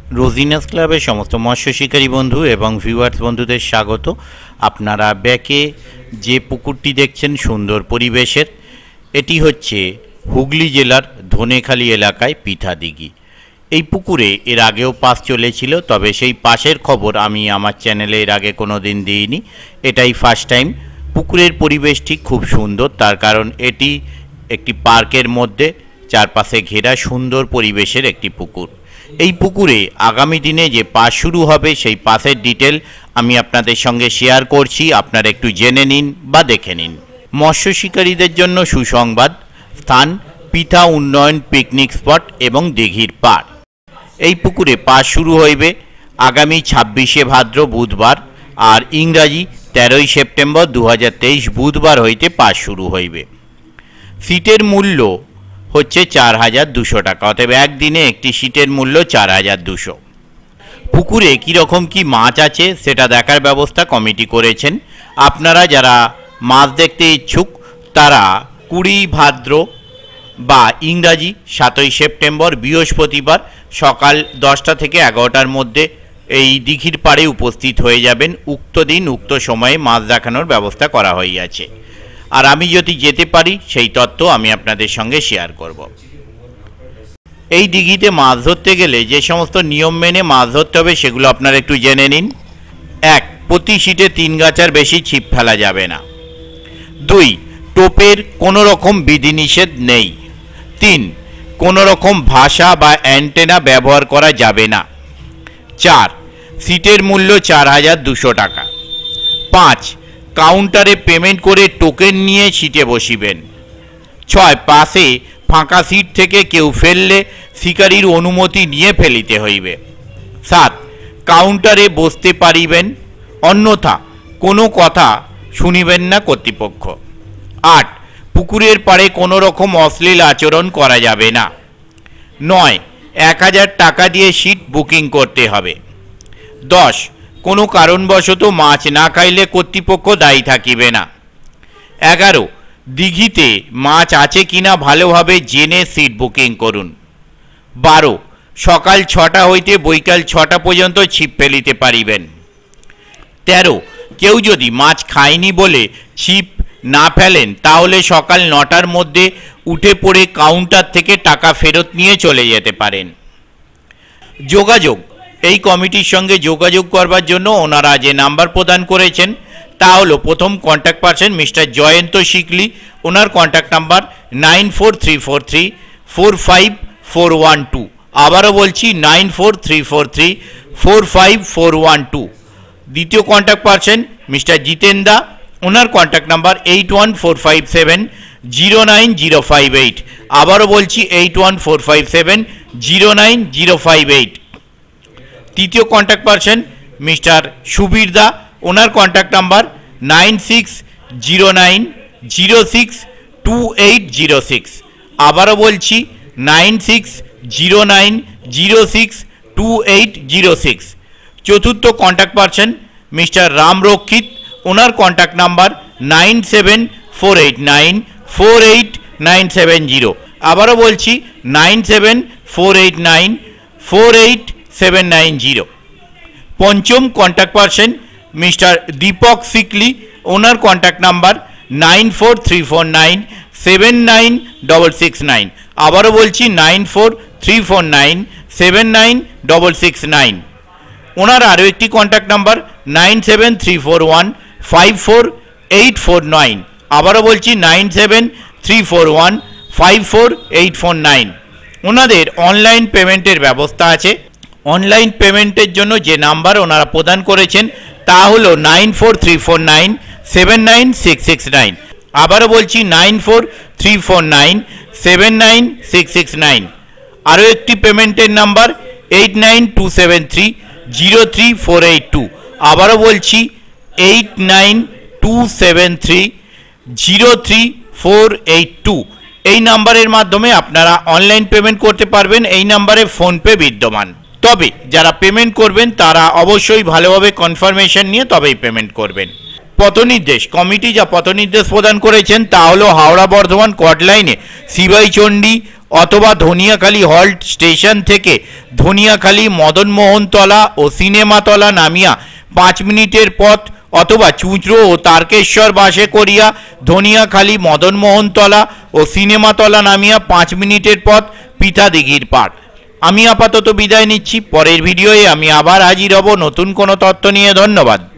रोजिनास क्लाबे समस्त मत्स्य शिकारी बंधु एवं ভিউয়ার্স बंधुদের स्वागत। আপনারা ব্যাকে যে পুকুরটি দেখছেন সুন্দর পরিবেশের, এটি হচ্ছে হুগলি জেলার ধনেখালি এলাকায় পিঠা দিঘি। এই পুকুরে এর আগেও পাস চলেছিল, তবে সেই পাশের খবর আমি আমার চ্যানেলে এর আগে কোনো দিন দিইনি, এটাই ফার্স্ট টাইম। পুকুরের পরিবেশটি খুব সুন্দর, তার কারণ এটি একটি পার্কের মধ্যে চারপাশে ঘেরা সুন্দর পরিবেশের একটি পুকুর। এই পুকুরে আগামী দিনে যে পাস শুরু হবে সেই পাসের ডিটেল আমি আপনাদের সঙ্গে শেয়ার করছি, আপনারা একটু জেনে নিন বা দেখে নিন। মৎস্য শিকারীদের জন্য সুসংবাদ, স্থান পিঠা উন্নয়ন পিকনিক স্পট এবং দিঘির পার। এই পুকুরে পাস শুরু হইবে আগামী 26শে ভাদ্র বুধবার, আর ইংরাজি 13ই সেপ্টেম্বর 2023 বুধবার হইতে পাস শুরু হইবে। সিটের মূল্য হচ্ছে 4200 টাকা, অতএব একদিনে একটি সিটের মূল্য 4200। পুকুরে কীরকম কি মাছ আছে সেটা দেখার ব্যবস্থা কমিটি করেছেন। আপনারা যারা মাছ দেখতে ইচ্ছুক তারা 20 ভাদ্র বা ইংরাজি 7ই সেপ্টেম্বর বৃহস্পতিবার সকাল 10টা থেকে 11টার মধ্যে এই দিঘির পাড়ে উপস্থিত হয়ে যাবেন। উক্ত দিন উক্ত সময়ে মাছ দেখানোর ব্যবস্থা করা হইয়াছে, আর আমি যদি যেতে পারি সেই তথ্য আমি আপনাদের সঙ্গে শেয়ার করব। এই দিঘিতে মাছ ধরতে গেলে যে সমস্ত নিয়ম মেনে মাছ ধরতে হবে সেগুলো আপনারা একটু জেনে নিন। 1. প্রতি সিটে 3 গাছার বেশি ছিপ ফেলা যাবে না। 2. টোপের কোনো রকম বিধিনিষেধ নেই। 3. কোনো রকম ভাষা বা অ্যান্টেনা ব্যবহার করা যাবে না। 4. সিটের মূল্য 4200 টাকা। 5. কাউন্টারে পেমেন্ট করে টোকেন নিয়ে সিটে বসিবেন। 6. পাশে ফাঁকা সিট থেকে কেউ ফেললে শিকারীর অনুমতি নিয়ে ফেলিতে হইবে। 7. কাউন্টারে বসতে পারিবেন, অন্যথা কোনো কথা শুনিবেন না কর্তৃপক্ষ। 8. পুকুরের পাড়ে কোনো রকম অশ্লীল আচরণ করা যাবে না। 9. 1000 টাকা দিয়ে সিট বুকিং করতে হবে। 10. কোনো কারণবশত মাছ না খাইলে কর্তৃপক্ষ দায়ী থাকিবে না। 11. দিঘিতে মাছ আছে কিনা ভালোভাবে জেনে সিট বুকিং করুন। 12. সকাল 6টা হইতে বৈকাল 6টা পর্যন্ত ছিপ ফেলিতে পারিবেন। 13. কেউ যদি মাছ খায়নি বলে ছিপ না ফেলেন তাহলে সকাল 9টার মধ্যে উঠে পড়ে কাউন্টার থেকে টাকা ফেরত নিয়ে চলে যেতে পারেন। যোগাযোগ, এই কমিটির সঙ্গে যোগাযোগ করবার জন্য ওনারা যে নাম্বার প্রদান করেছেন তা হলো, প্রথম কন্ট্যাক্ট পারসন মিস্টার জয়ন্ত শিকলি, ওনার কন্ট্যাক্ট নাম্বার 9434345412। আবারও বলছি 9434345412। দ্বিতীয় contact person mister Jiten da, ওনার কন্ট্যাক্ট নাম্বার 8145709058। আবারও বলছি 8145709058। তৃতীয় contact person mister Subir da, ওনার কন্ট্যাক্ট নাম্বার 9609062806। আবারও বলছি 9609062806। চতুর্থ কন্ট্যাক্ট পারসন মিস্টার রামরক্ষিত, ওনার কন্ট্যাক্ট নাম্বার 9748948970। আবারও বলছি 9748948790। পঞ্চম contact person mister Dipak Sikli, ওনার কন্ট্যাক্ট নাম্বার 9434979669। আবারও বলছি 9434979669। ওনার আরও একটি কন্ট্যাক্ট নাম্বার 97341548449। আবারও বলছি 97341548449। ওনাদের অনলাইন পেমেন্টের ব্যবস্থা আছে। অনলাইন পেমেন্টের জন্য যে নাম্বার ওনারা প্রদান করেছেন তা হলো 9434979669। আবারও বলছি 9434979669। আরও একটি পেমেন্টের নাম্বার 8927303482। আবারও বলছি 8927303482। এই নাম্বারের মাধ্যমে আপনারা অনলাইন পেমেন্ট করতে পারবেন। এই নাম্বারে ফোনপে বিদ্যমান, তবে যারা পেমেন্ট করবেন তারা অবশ্যই ভালোভাবে কনফার্মেশন নিয়ে তবেই পেমেন্ট করবেন। পথনির্দেশ, কমিটি যা পথনির্দেশ প্রদান করেছেন তা হলো হাওড়া বর্ধমান কট লাইনে শিবাইচণ্ডী অথবা ধনিয়াখালী হল্ট স্টেশন থেকে ধনিয়াখালী মদনমোহনতলা ও সিনেমাতলা নামিয়া 5 মিনিটের পথ, অথবা চুঁচড়ো ও তারকেশ্বর বাসে করিয়া ধনিয়াখালী মদনমোহনতলা ও সিনেমাতলা নামিয়া 5 মিনিটের পথ পৃথা দিঘির পাড়। আমি আপাতত বিদায় নিচ্ছি। পরের ভিডিওয়ে আমি আবার হাজির হব নতুন কোনো তথ্য নিয়ে। ধন্যবাদ।